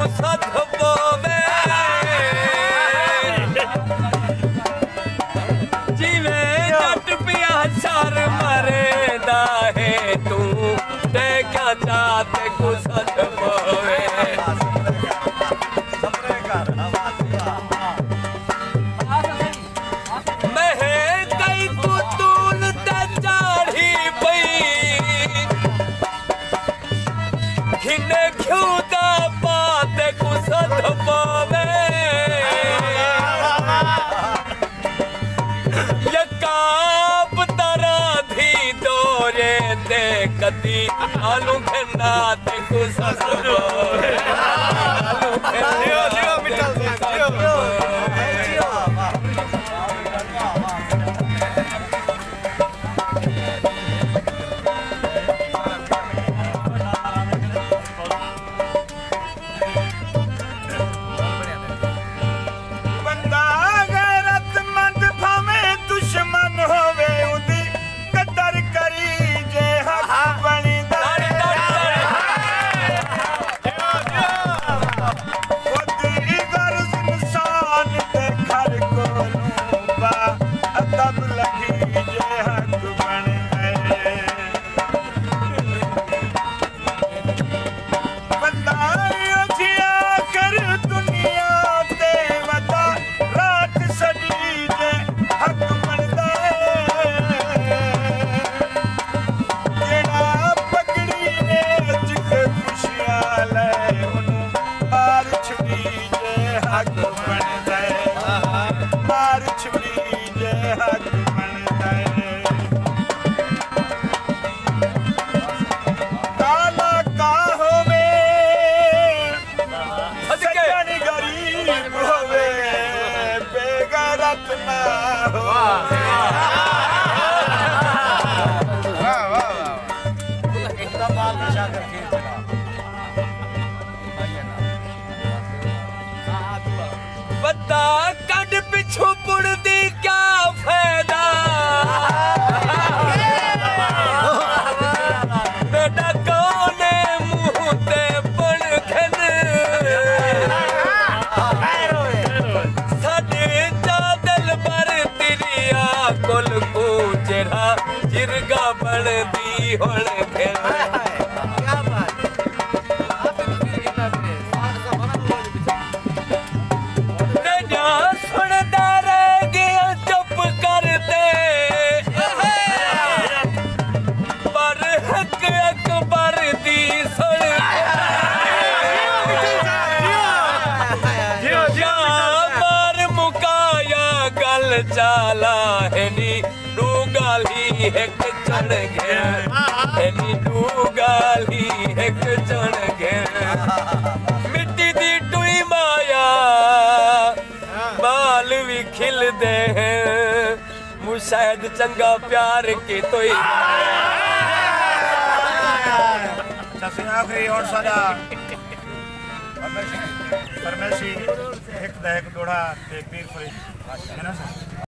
सद पोवे जीवे जट पिया चार मरेदा है तू ते क्या चाहते को सद पोवे कदी आलू खेना ते कुछ आलू खेना बंदा गैरतमंद भावे दुश्मन होवे उदी कदर करी जे हक बनी खुदी गर्ज इंसान ते घर को लूबा अदब लगी जे हक बन गए बंदा उठिया कर दुनिया ते वदा रात सड़ी जे हक बन बता कड पिछू पुड़दी क्या फायदा बेटा कौने मुंह ते पड़खन साडे चादल पर तिरिया कुल को जेरा जिरगा बनदी हुण खेल चाला हैनी डूगाली एक चढ़ गया हैनी डूगाली एक चढ़ गया मिट्टी दी टुई माया बाल भी खिल दे हैं मुशायद चंगा प्यार के तो ही सबसे आखिरी और सारा परमेशी एक दहक दोड़ा ते पीर फरीद है ना सर।